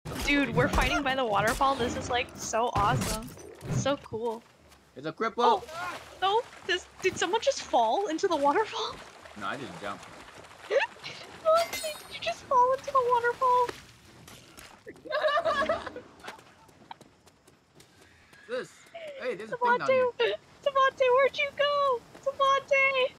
Dude, we're fighting by the waterfall. This is like so awesome. So cool. It's a cripple. Oh, no, did someone just fall into the waterfall? No, I didn't jump. Alexi, did you just fall into the waterfall? Hey, there's a thing down here. Savante, where'd you go? Savante!